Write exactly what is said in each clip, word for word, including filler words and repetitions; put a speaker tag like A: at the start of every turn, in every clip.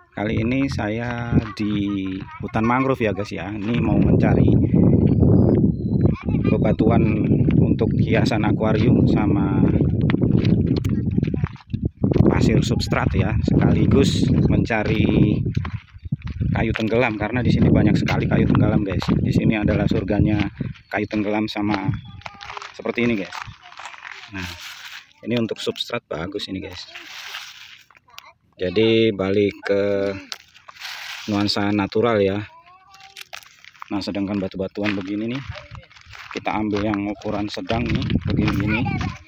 A: Kali ini saya di hutan mangrove ya guys ya. Ini mau mencari bebatuan untuk hiasan akuarium sama pasir substrat ya, sekaligus mencari kayu tenggelam karena di sini banyak sekali kayu tenggelam guys. Di sini adalah surganya kayu tenggelam sama seperti ini guys. Nah, ini untuk substrat bagus ini guys. Jadi balik ke nuansa natural ya. Nah, sedangkan batu-batuan begini nih, kita ambil yang ukuran sedang nih, begini-gini.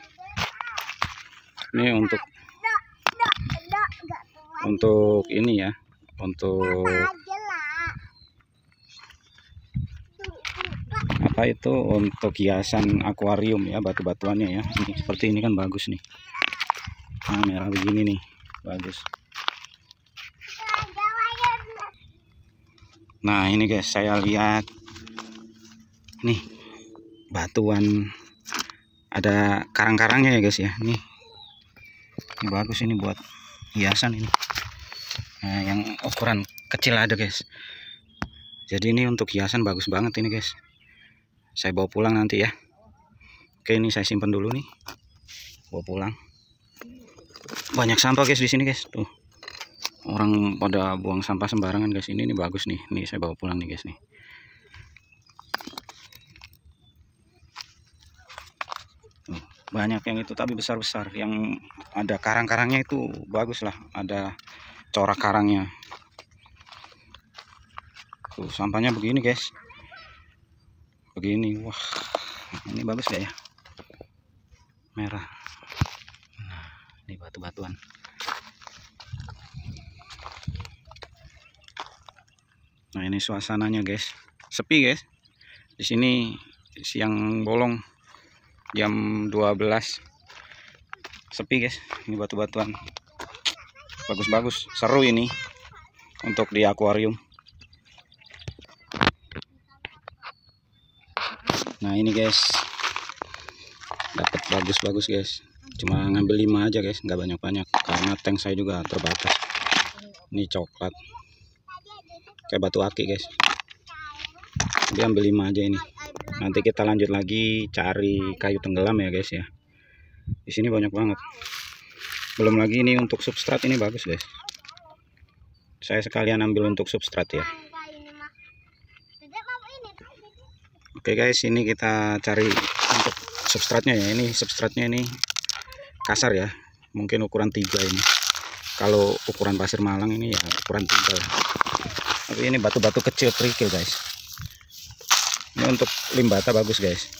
A: Ini untuk untuk ini ya, untuk apa itu, untuk hiasan akuarium ya, batu-batuannya ya. Ini seperti ini kan bagus nih. Nah, merah begini nih, bagus. Nah, ini guys, saya lihat nih batuan, ada karang-karangnya ya guys ya. Nih, ini bagus ini buat hiasan ini. Nah, yang ukuran kecil ada guys. Jadi ini untuk hiasan bagus banget ini guys. Saya bawa pulang nanti ya. Oke, ini saya simpan dulu nih, bawa pulang. Banyak sampah guys di sini guys. Tuh, orang pada buang sampah sembarangan guys. Ini nih bagus nih. Nih saya bawa pulang nih guys nih. Tuh, banyak yang itu tapi besar-besar. Yang ada karang-karangnya itu bagus lah. Ada corak karangnya. Tuh, sampahnya begini guys. Begini. Wah, ini bagus gak ya? Merah. Nah, ini batu-batuan. Nah, ini suasananya guys, sepi guys. Di sini siang bolong jam dua belas, sepi guys. Ini batu-batuan bagus-bagus, seru ini untuk di akuarium. Nah, ini guys, dapat bagus-bagus guys. Cuma ngambil lima aja guys, nggak banyak-banyak karena tank saya juga terbatas. Ini coklat kayak batu aki guys. Dia ambil lima aja ini. Nanti kita lanjut lagi cari kayu tenggelam ya guys ya. Di sini banyak banget. Belum lagi ini untuk substrat, ini bagus guys. Saya sekalian ambil untuk substrat ya. Oke guys, ini kita cari untuk substratnya ya. Ini substratnya ini kasar ya. Mungkin ukuran tiga ini. Kalau ukuran pasir Malang ini ya ukuran tiga. Tapi ini batu-batu kecil kerikil guys. Ini untuk limbata bagus guys.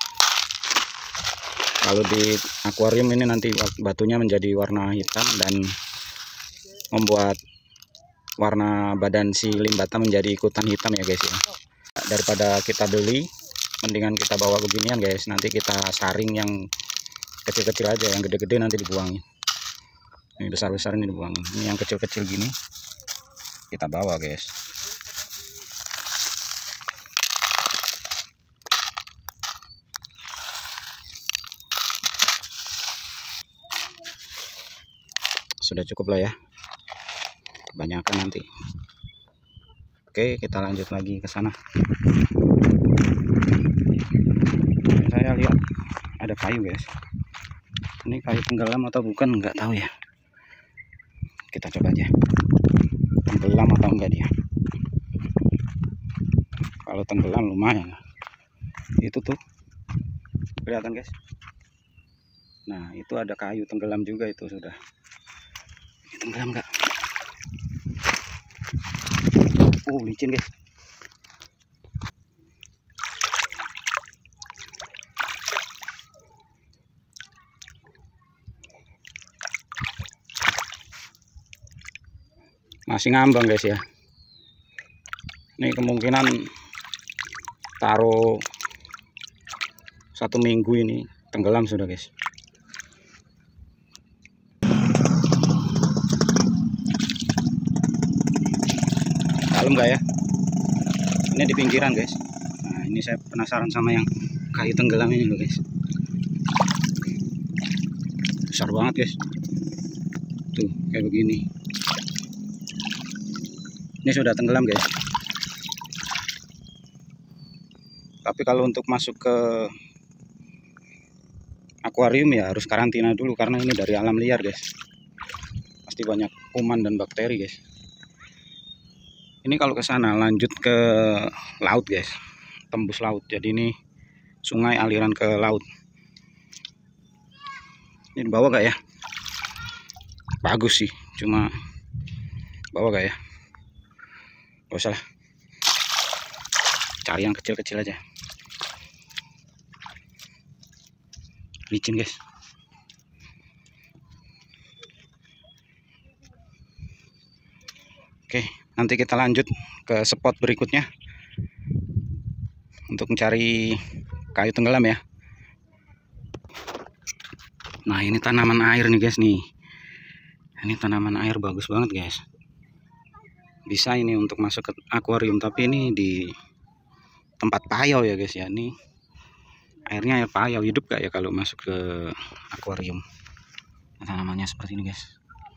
A: Kalau di akuarium ini nanti batunya menjadi warna hitam dan membuat warna badan si limbata menjadi ikutan hitam ya guys ya. Daripada kita beli, mendingan kita bawa beginian guys. Nanti kita saring yang kecil-kecil aja, yang gede-gede nanti dibuangin. Ini besar-besar ini dibuangin. Ini yang kecil-kecil gini kita bawa guys. Sudah cukup lah ya, kebanyakan nanti. Oke, kita lanjut lagi ke sana. Saya lihat ada kayu guys. Ini kayu tenggelam atau bukan nggak tahu ya. Kita coba aja tenggelam atau enggak dia. Kalau tenggelam lumayan. Itu tuh kelihatan guys. Nah, itu ada kayu tenggelam juga itu sudah. Tenggelam enggak? Oh, licin guys. Masih ngambang guys ya. Ini kemungkinan taruh satu minggu ini tenggelam sudah guys. Dalam nggak ya? Ini di pinggiran guys. Nah, ini saya penasaran sama yang kayu tenggelam ini loh guys. Besar banget guys. Tuh kayak begini. Ini sudah tenggelam guys. Tapi kalau untuk masuk ke akuarium ya harus karantina dulu, karena ini dari alam liar guys. Pasti banyak kuman dan bakteri guys. Ini kalau ke sana lanjut ke laut guys, tembus laut. Jadi ini sungai aliran ke laut. Ini bawa gak ya? Bagus sih, cuma bawa gak ya? Gak usah lah, cari yang kecil-kecil aja. Licin guys. Oke, nanti kita lanjut ke spot berikutnya untuk mencari kayu tenggelam ya. Nah, ini tanaman air nih guys nih. Ini tanaman air bagus banget guys. Bisa ini untuk masuk ke akuarium, tapi ini di tempat payau ya guys ya. Ini airnya air payau, hidup gak ya kalau masuk ke akuarium. Nah, tanamannya seperti ini guys.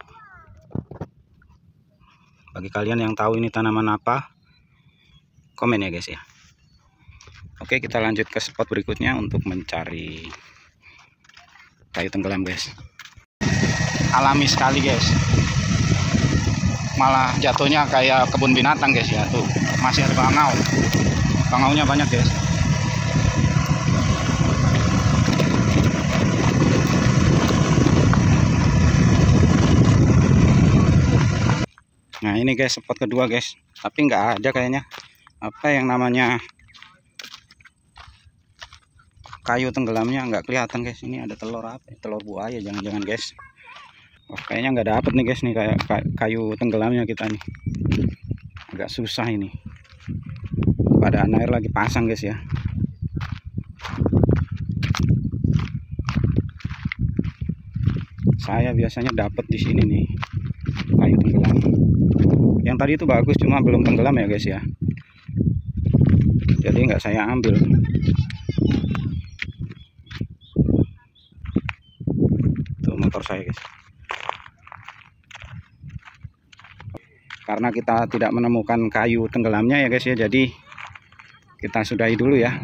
A: Bagi kalian yang tahu ini tanaman apa, komen ya guys ya. Oke, kita lanjut ke spot berikutnya untuk mencari kayu tenggelam guys. Alami sekali guys, malah jatuhnya kayak kebun binatang guys ya. Tuh masih ada bangau, bangaunya banyak guys. Nah ini guys spot kedua guys, tapi nggak ada kayaknya apa yang namanya kayu tenggelamnya, nggak kelihatan guys. Ini ada telur apa? Telur buaya jangan-jangan guys. Oh, kayaknya nggak dapet nih guys nih kayak kayu tenggelamnya kita nih. Agak susah ini. Badan air lagi pasang guys ya. Saya biasanya dapat di sini nih kayu tenggelam. Yang tadi itu bagus, cuma belum tenggelam ya guys ya. Jadi nggak saya ambil. Tuh motor saya guys. Karena kita tidak menemukan kayu tenggelamnya ya guys ya, jadi kita sudahi dulu ya.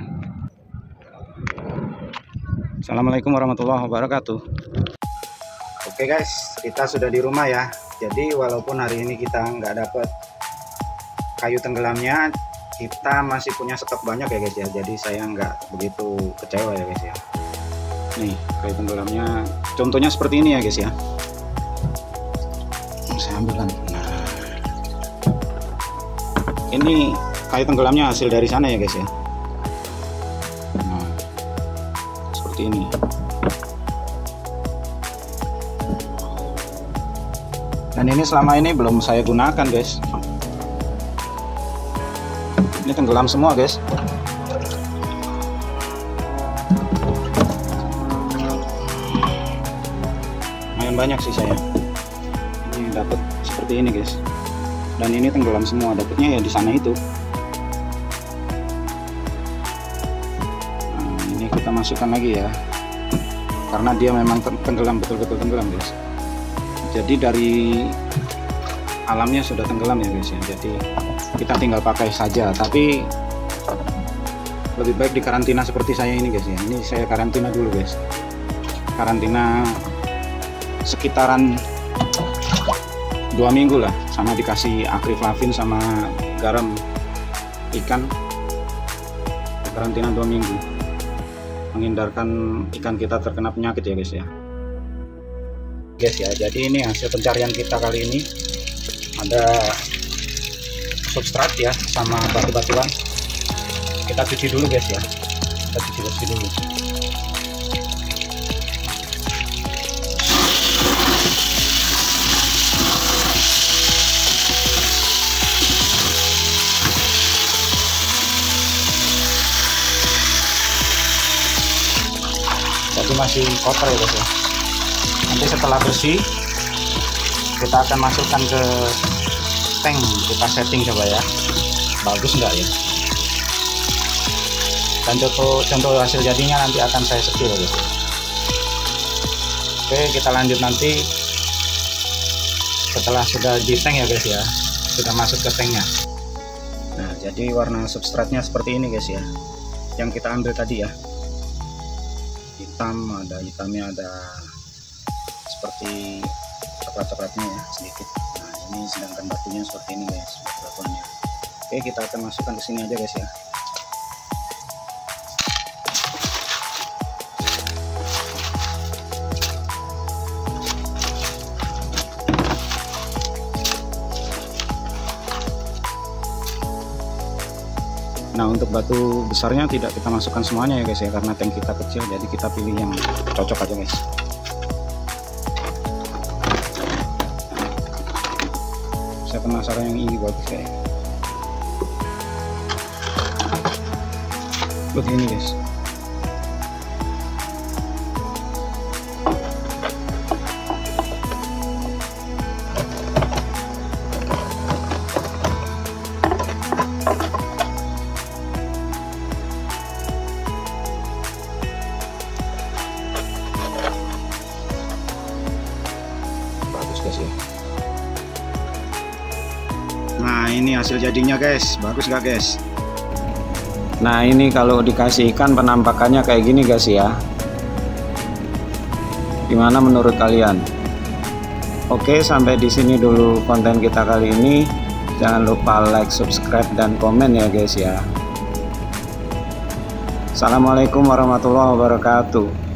A: Assalamualaikum warahmatullahi wabarakatuh. Oke guys, kita sudah di rumah ya. Jadi walaupun hari ini kita nggak dapet kayu tenggelamnya, kita masih punya stok banyak ya guys ya. Jadi saya nggak begitu kecewa ya guys ya. Nih kayu tenggelamnya, contohnya seperti ini ya guys ya. Saya ambilkan. Nah, ini kayu tenggelamnya hasil dari sana ya guys ya. Nah, seperti ini. Dan ini selama ini belum saya gunakan guys. Ini tenggelam semua guys. Lumayan banyak sih saya. Ini dapat seperti ini guys. Dan ini tenggelam semua, dapatnya ya di sana itu. Nah, ini kita masukkan lagi ya. Karena dia memang tenggelam, betul-betul tenggelam guys. Jadi dari alamnya sudah tenggelam ya guys ya. Jadi kita tinggal pakai saja, tapi lebih baik di karantina seperti saya ini guys ya. Ini saya karantina dulu guys. Karantina sekitaran dua minggu lah, sama dikasih akriflavin sama garam ikan. Karantina dua minggu, menghindarkan ikan kita terkena penyakit ya guys ya. Guys ya, jadi ini hasil pencarian kita kali ini. Ada substrat ya sama batu-batuan. Kita cuci dulu guys ya. Kita cuci bersih dulu. Jadi masih kotor ya guys ya. Nanti setelah bersih kita akan masukkan ke tank, kita setting coba ya, bagus enggak ya. Dan contoh contoh hasil jadinya nanti akan saya setil guys. Oke, kita lanjut nanti setelah sudah di tank ya guys ya. sudah masuk ke tanknya. Nah, jadi warna substratnya seperti ini guys ya, yang kita ambil tadi ya, hitam, ada hitamnya, ada seperti coklat-coklatnya ya sedikit. Nah ini sedangkan batunya seperti ini guys, batu-batuannya. Oke, kita akan masukkan ke sini aja guys ya. Nah untuk batu besarnya tidak kita masukkan semuanya ya guys ya, karena tank kita kecil, jadi kita pilih yang cocok aja guys. Saya penasaran yang ini bagus kayak begini guys. Bagus guys ya. Nah ini hasil jadinya guys, bagus gak guys? Nah ini kalau dikasih ikan penampakannya kayak gini guys ya. Gimana menurut kalian? Oke, sampai di sini dulu konten kita kali ini. Jangan lupa like, subscribe, dan komen ya guys ya. Assalamualaikum warahmatullahi wabarakatuh.